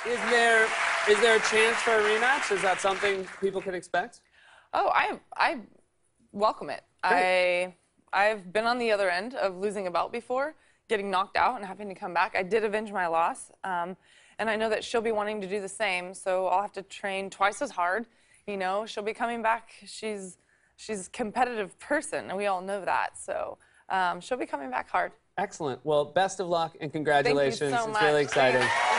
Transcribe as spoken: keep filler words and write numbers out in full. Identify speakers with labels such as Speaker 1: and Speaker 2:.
Speaker 1: Is there is there a chance for a rematch? Is that something people can expect?
Speaker 2: Oh, I I welcome it. Great. I I've been on the other end of losing a belt before, getting knocked out and having to come back. I did avenge my loss, um, and I know that she'll be wanting to do the same. So I'll have to train twice as hard. You know, she'll be coming back. She's she's a competitive person, and we all know that. So um, she'll be coming back hard.
Speaker 1: Excellent. Well, best of luck and congratulations.
Speaker 2: Thank you so
Speaker 1: it's
Speaker 2: much.
Speaker 1: really exciting.